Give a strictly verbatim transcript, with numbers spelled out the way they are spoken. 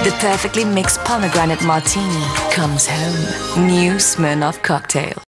The perfectly mixed pomegranate martini comes home. New Smirnoff cocktail.